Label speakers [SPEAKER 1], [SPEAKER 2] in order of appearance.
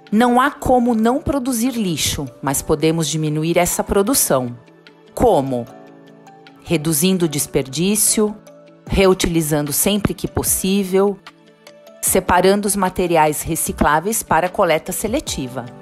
[SPEAKER 1] Não há como não produzir lixo, mas podemos diminuir essa produção. Como? Reduzindo o desperdício, reutilizando sempre que possível, separando os materiais recicláveis para coleta seletiva.